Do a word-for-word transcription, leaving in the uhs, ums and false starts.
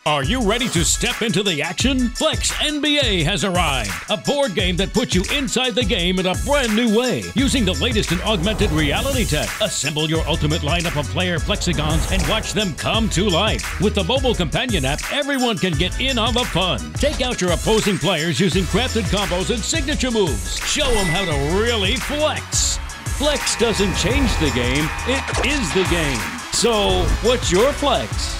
Are you ready to step into the action? Flex N B A has arrived, a board game that puts you inside the game in a brand new way. Using the latest in augmented reality tech, assemble your ultimate lineup of player Plexigons and watch them come to life. With the mobile companion app, everyone can get in on the fun. Take out your opposing players using crafted combos and signature moves. Show them how to really flex. Flex doesn't change the game, it is the game. So, what's your flex?